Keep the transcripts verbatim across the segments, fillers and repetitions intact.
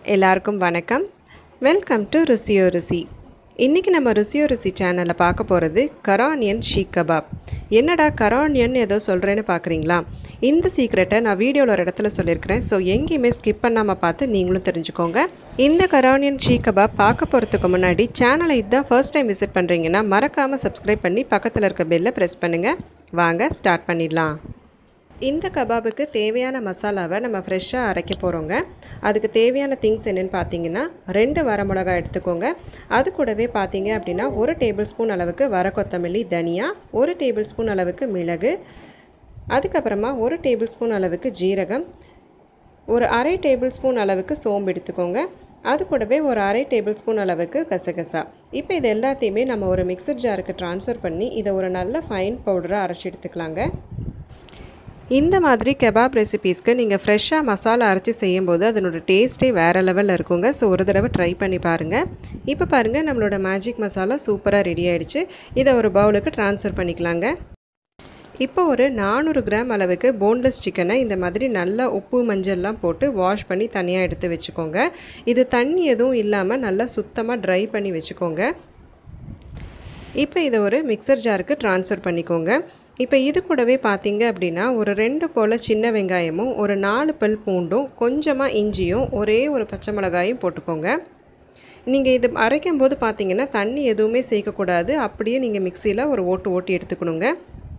எல்லாருக்கும் வணக்கம். Welcome to ருசியோ ருசி. இன்றைக்கி நம்ம ருசியோ ருசி சேனலில் பார்க்க போகிறது கரானியன் ஷீக் கபாப். என்னடா கரானியன் ஏதோ சொல்கிறேன்னு பார்க்குறீங்களா? இந்த சீக்ரெட்டை நான் வீடியோவில் ஒரு இடத்துல சொல்லியிருக்கிறேன். ஸோ எங்கேயுமே ஸ்கிப் பண்ணாமல் பார்த்து நீங்களும் தெரிஞ்சுக்கோங்க. இந்த கரானியன் ஷீக் கபாப் பார்க்க போகிறதுக்கு முன்னாடி சேனலை இதுதான் ஃபர்ஸ்ட் டைம் விசிட் பண்ணுறீங்கன்னா மறக்காமல் சப்ஸ்கிரைப் பண்ணி பக்கத்தில் இருக்க பெல்லை ப்ரெஸ் பண்ணுங்கள். வாங்க ஸ்டார்ட் பண்ணிடலாம். இந்த கபாபுக்கு தேவையான மசாலாவை நம்ம ஃப்ரெஷ்ஷாக அரைக்க போகிறோங்க. அதுக்கு தேவையான திங்ஸ் என்னென்னு பார்த்தீங்கன்னா, ரெண்டு வரமிளகா எடுத்துக்கோங்க. அது கூடவே பார்த்தீங்க அப்படின்னா ஒரு டேபிள் ஸ்பூன் அளவுக்கு வர கொத்தமல்லி, தனியா, ஒரு டேபிள் ஸ்பூன் அளவுக்கு மிளகு, அதுக்கப்புறமா ஒரு டேபிள் ஸ்பூன் அளவுக்கு ஜீரகம், ஒரு அரை டேபிள் ஸ்பூன் அளவுக்கு சோம்பு எடுத்துக்கோங்க. அது கூடவே ஒரு அரை டேபிள் ஸ்பூன் அளவுக்கு கசகசா. இப்போ இது எல்லாத்தையுமே நம்ம ஒரு மிக்சர் ஜாருக்கு ட்ரான்ஸ்ஃபர் பண்ணி இதை ஒரு நல்ல ஃபைன் பவுடராக அரைச்சி எடுத்துக்கலாங்க. இந்த மாதிரி கெபாப் ரெசிபீஸ்க்கு நீங்கள் ஃப்ரெஷ்ஷாக மசாலா அரைச்சி செய்யும்போது அதனோட டேஸ்ட்டே வேறு லெவலில் இருக்குங்க. ஸோ ஒரு தடவை ட்ரை பண்ணி பாருங்கள். இப்போ பாருங்கள், நம்மளோட மேஜிக் மசாலா சூப்பராக ரெடி ஆகிடுச்சு. இதை ஒரு பவுலுக்கு ட்ரான்ஸ்ஃபர் பண்ணிக்கலாங்க. இப்போ ஒரு நானூறு கிராம் அளவுக்கு போன்லெஸ் சிக்கனை இந்த மாதிரி நல்லா உப்பு மஞ்சள்லாம் போட்டு வாஷ் பண்ணி தனியாக எடுத்து வச்சுக்கோங்க. இது தண்ணி எதுவும் இல்லாமல் நல்லா சுத்தமாக ட்ரை பண்ணி வச்சுக்கோங்க. இப்போ இதை ஒரு மிக்சர் ஜாருக்கு ட்ரான்ஸ்ஃபர் பண்ணிக்கோங்க. இப்போ இது கூடவே பார்த்தீங்க அப்படின்னா ஒரு ரெண்டு போல் சின்ன வெங்காயமும் ஒரு நாலு பல் பூண்டும் கொஞ்சமாக இஞ்சியும் ஒரே ஒரு பச்சை மிளகாயும் போட்டுக்கோங்க. நீங்கள் இது அரைக்கும் போது பார்த்தீங்கன்னா தண்ணி எதுவுமே சேர்க்கக்கூடாது. அப்படியே நீங்கள் மிக்சியில் ஒரு ஓட்டு ஓட்டி எடுத்துக்கணுங்க.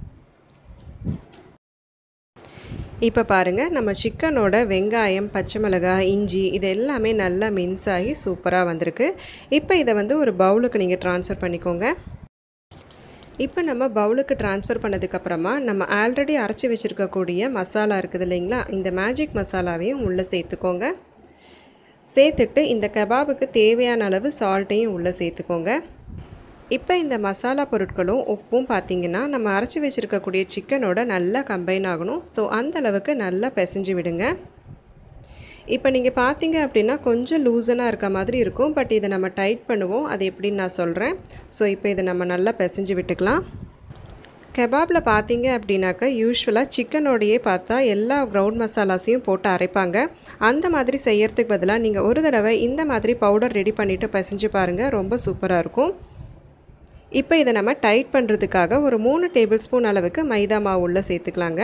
இப்போ பாருங்கள், நம்ம சிக்கனோட வெங்காயம், பச்சை மிளகாய், இஞ்சி இது எல்லாமே நல்லா மின்ஸ் ஆகி சூப்பராக வந்திருக்கு. இப்போ இதை வந்து ஒரு பவுலுக்கு நீங்கள் ட்ரான்ஸ்ஃபர் பண்ணிக்கோங்க. இப்போ நம்ம பவுலுக்கு ட்ரான்ஸ்ஃபர் பண்ணதுக்கப்புறமா நம்ம ஆல்ரெடி அரைச்சி வச்சுருக்கக்கூடிய மசாலா இருக்குது இல்லைங்களா, இந்த மேஜிக் மசாலாவையும் உள்ளே சேர்த்துக்கோங்க. சேர்த்துட்டு இந்த கபாபுக்கு தேவையான அளவு சால்ட்டையும் உள்ளே சேர்த்துக்கோங்க. இப்போ இந்த மசாலா பொருட்களும் உப்பும் பார்த்திங்கன்னா நம்ம அரைச்சி வச்சுருக்கக்கூடிய சிக்கனோட நல்லா கம்பைன் ஆகணும். ஸோ அந்தளவுக்கு நல்லா பிசைஞ்சு விடுங்க. இப்போ நீங்கள் பார்த்தீங்க அப்படின்னா கொஞ்சம் லூசனாக இருக்க மாதிரி இருக்கும். பட் இதை நம்ம டைட் பண்ணுவோம். அது எப்படின்னு நான் சொல்கிறேன். ஸோ இப்போ இதை நம்ம நல்லா பிசைஞ்சு விட்டுக்கலாம். கெபாபில் பார்த்தீங்க அப்படின்னாக்கா யூஸ்வலாக சிக்கனோடையே பார்த்தா எல்லா கிரவுண்ட் மசாலாஸையும் போட்டு அரைப்பாங்க. அந்த மாதிரி செய்யறதுக்கு பதிலாக நீங்கள் ஒரு தடவை இந்த மாதிரி பவுடர் ரெடி பண்ணிவிட்டு பிசைஞ்சு பாருங்கள். ரொம்ப சூப்பராக இருக்கும். இப்போ இதை நம்ம டைட் பண்ணுறதுக்காக ஒரு மூணு டேபிள் ஸ்பூன் அளவுக்கு மைதா மாவு உள்ளே சேர்த்துக்கலாங்க.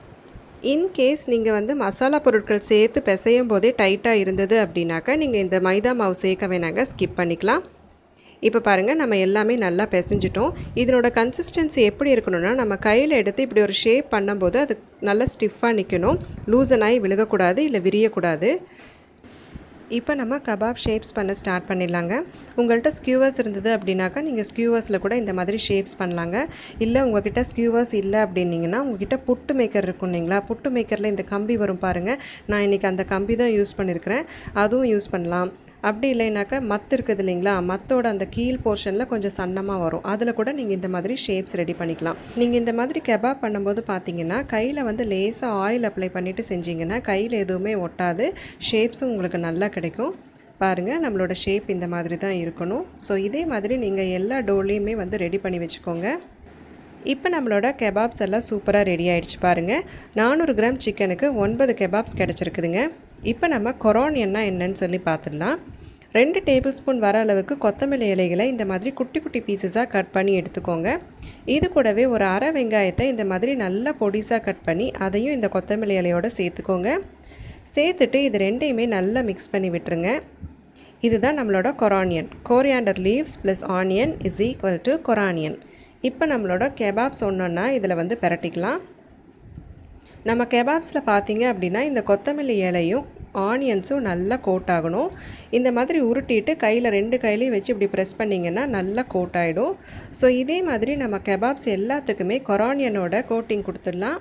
இன்கேஸ் நீங்கள் வந்து மசாலா பொருட்கள் சேர்த்து பிசையும் போதே டைட்டாக இருந்தது அப்படின்னாக்கா நீங்கள் இந்த மைதா மாவு சேர்க்க வேணாங்க, ஸ்கிப் பண்ணிக்கலாம். இப்போ பாருங்கள், நம்ம எல்லாமே நல்லா பிசைஞ்சிட்டோம். இதனோட கன்சிஸ்டன்சி எப்படி இருக்கணும்னா, நம்ம கையில் எடுத்து இப்படி ஒரு ஷேப் பண்ணும்போது அது நல்லா ஸ்டிஃபாக நிற்கணும். லூசனாகி விழுகக்கூடாது, இல்லை விரியக்கூடாது. இப்போ நம்ம கபாப் ஷேப்ஸ் பண்ண ஸ்டார்ட் பண்ணிடலாங்க. உங்கள்கிட்ட ஸ்கியூவர்ஸ் இருந்தது அப்படின்னாக்கா நீங்கள் ஸ்கியூவர்ஸில் கூட இந்த மாதிரி ஷேப்ஸ் பண்ணலாங்க. இல்லை உங்கள்கிட்ட ஸ்கியூவர்ஸ் இல்லை அப்படின்னிங்கன்னா உங்கள்கிட்ட புட்டு மேக்கர் இருக்கும் இல்லைங்களா, புட்டு மேக்கரில் இந்த கம்பி வரும் பாருங்கள். நான் இன்றைக்கி அந்த கம்பி தான் யூஸ் பண்ணியிருக்கிறேன். அதுவும் யூஸ் பண்ணலாம். அப்படி இல்லைனாக்கா மத்து இருக்குது இல்லைங்களா, மத்தோட அந்த கீழ் போர்ஷனில் கொஞ்சம் சன்னமாக வரும். அதில் கூட நீங்கள் இந்த மாதிரி ஷேப்ஸ் ரெடி பண்ணிக்கலாம். நீங்கள் இந்த மாதிரி கெபாப் பண்ணும்போது பார்த்தீங்கன்னா கையில் வந்து லேசாக ஆயில் அப்ளை பண்ணிவிட்டு செஞ்சிங்கன்னா கையில் எதுவுமே ஒட்டாது. ஷேப்ஸும் உங்களுக்கு நல்லா கிடைக்கும். பாருங்கள், நம்மளோட ஷேப் இந்த மாதிரி தான் இருக்கணும். ஸோ இதே மாதிரி நீங்கள் எல்லா டோலையுமே வந்து ரெடி பண்ணி வச்சுக்கோங்க. இப்போ நம்மளோட கெபாப்ஸ் எல்லாம் சூப்பராக ரெடி ஆகிடுச்சு பாருங்கள். நானூறு கிராம் சிக்கனுக்கு ஒன்பது கெபாப்ஸ் கிடச்சிருக்குதுங்க. இப்போ நம்ம கொரானியன்னா என்னன்னு சொல்லி பார்த்துடலாம். ரெண்டு டேபிள் ஸ்பூன் வர அளவுக்கு கொத்தமல்லி இலைகளை இந்த மாதிரி குட்டி குட்டி பீசஸாக கட் பண்ணி எடுத்துக்கோங்க. இது கூடவே ஒரு அரை வெங்காயத்தை இந்த மாதிரி நல்லா பொடிசாக கட் பண்ணி அதையும் இந்த கொத்தமல்லி இலையோடு சேர்த்துக்கோங்க. சேர்த்துட்டு இது ரெண்டையுமே நல்லா மிக்ஸ் பண்ணி விட்டுருங்க. இதுதான் நம்மளோட கொரானியன். Coriander leaves plus onion is equal to கொரானியன். இப்போ நம்மளோட கெபாப்ஸ் ஒன்றுன்னா இதில் வந்து பிரட்டிக்கலாம். நம்ம கெபாப்ஸில் பார்த்தீங்க அப்படின்னா இந்த கொத்தமல்லி இலையும் ஆனியன்ஸும் நல்லா கோட் ஆகணும். இந்த மாதிரி உருட்டிட்டு கையில் ரெண்டு கையிலையும் வச்சு இப்படி ப்ரெஸ் பண்ணிங்கன்னா நல்லா கோட் ஆகிடும். ஸோ இதே மாதிரி நம்ம கெபாப்ஸ் எல்லாத்துக்குமே கொரானியனோட கோட்டிங் கொடுத்துடலாம்.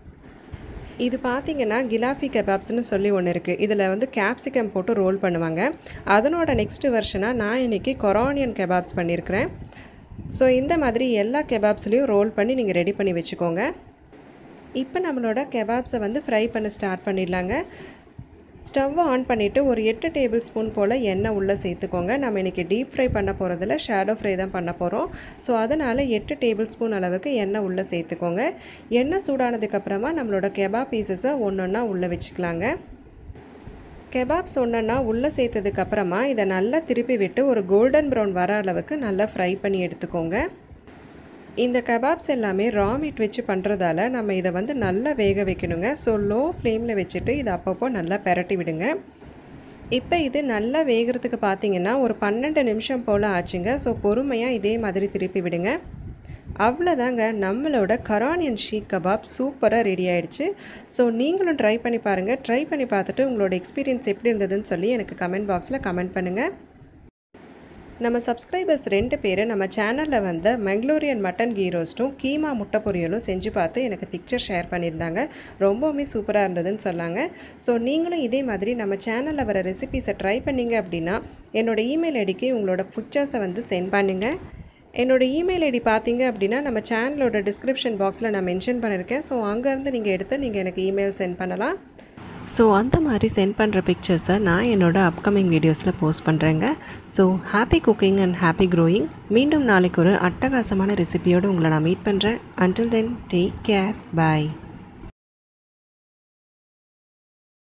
இது பார்த்திங்கன்னா கிலாஃபி கெபாப்ஸ்னு சொல்லி ஒன்று இருக்குது. இதில் வந்து கேப்சிகம் போட்டு ரோல் பண்ணுவாங்க. அதனோட நெக்ஸ்ட் வெர்ஷனாக நான் இன்றைக்கி கொரானியன் கெபாப்ஸ் பண்ணியிருக்கிறேன். ஸோ இந்த மாதிரி எல்லா கெபாப்ஸ்லேயும் ரோல் பண்ணி நீங்கள் ரெடி பண்ணி வச்சுக்கோங்க. இப்போ நம்மளோட கெபாப்ஸை வந்து ஃப்ரை பண்ண ஸ்டார்ட் பண்ணிடலாங்க. ஸ்டவ்வை ஆன் பண்ணிவிட்டு ஒரு எட்டு டேபிள் ஸ்பூன் போல் எண்ணெய் உள்ளே சேர்த்துக்கோங்க. நம்ம இன்றைக்கி டீப் ஃப்ரை பண்ண போகிறதில்ல, ஷேடோ ஃப்ரை தான் பண்ண போகிறோம். ஸோ அதனால் எட்டு டேபிள் ஸ்பூன் அளவுக்கு எண்ணெய் உள்ளே சேர்த்துக்கோங்க. எண்ணெய் சூடானதுக்கப்புறமா நம்மளோட கெபாப் பீசஸை ஒன்று ஒன்றா உள்ளே வச்சுக்கலாங்க. கெபாப்ஸ் ஒன்றுன்னா உள்ளே சேர்த்ததுக்கப்புறமா இதை நல்லா திருப்பி விட்டு ஒரு கோல்டன் ப்ரௌன் வர அளவுக்கு நல்லா ஃப்ரை பண்ணி எடுத்துக்கோங்க. இந்த கெபாப்ஸ் எல்லாமே ரா மீட் வச்சு பண்ணுறதால நம்ம இதை வந்து நல்லா வேக வைக்கணுங்க. ஸோ லோ ஃப்ளேமில் வச்சுட்டு இதை அப்பப்போ நல்லா பெரட்டி விடுங்க. இப்போ இது நல்லா வேகிறதுக்கு பார்த்தீங்கன்னா ஒரு பன்னெண்டு நிமிஷம் போல் ஆச்சுங்க. ஸோ பொறுமையாக இதே மாதிரி திருப்பி விடுங்க. அவ்வளோதாங்க, நம்மளோட கரானியன் ஷீக் கபாப் சூப்பராக ரெடி ஆகிடுச்சு. ஸோ நீங்களும் ட்ரை பண்ணி பாருங்கள். ட்ரை பண்ணி பார்த்துட்டு உங்களோட எக்ஸ்பீரியன்ஸ் எப்படி இருந்ததுன்னு சொல்லி எனக்கு கமெண்ட் பாக்ஸில் கமெண்ட் பண்ணுங்கள். நம்ம சப்ஸ்கிரைபர்ஸ் ரெண்டு பேர் நம்ம சேனலில் வந்த மங்களூரியன் மட்டன் கீ ரோஸ்ட்டும் கீமா முட்டை பொரியலும் செஞ்சு பார்த்து எனக்கு பிக்சர் ஷேர் பண்ணியிருந்தாங்க. ரொம்பவுமே சூப்பராக இருந்ததுன்னு சொன்னாங்க. ஸோ நீங்களும் இதே மாதிரி நம்ம சேனலில் வர ரெசிபீஸை ட்ரை பண்ணிங்க அப்படின்னா என்னோடய இமெயில் ஐடிக்கு உங்களோட பிக்சர்ஸை வந்து சென்ட் பண்ணுங்கள். என்னோடய இமெயில் ஐடி பார்த்தீங்க அப்படின்னா நம்ம சேனலோட டிஸ்கிரிப்ஷன் பாக்ஸில் நான் மென்ஷன் பண்ணியிருக்கேன். ஸோ அங்கேருந்து நீங்கள் எடுத்து நீங்கள் எனக்கு இமெயில் சென்ட் பண்ணலாம். ஸோ அந்த மாதிரி சென்ட் பண்ணுற பிக்சர்ஸை நான் என்னோடய அப்கமிங் வீடியோஸில் போஸ்ட் பண்ணுறேங்க. So happy cooking and happy growing. மீண்டும் நாளைக்கு ஒரு அட்டகாசமான ரெசிபியோடு உங்களை நான் மீட் பண்ணுறேன். Until then take care. பாய்.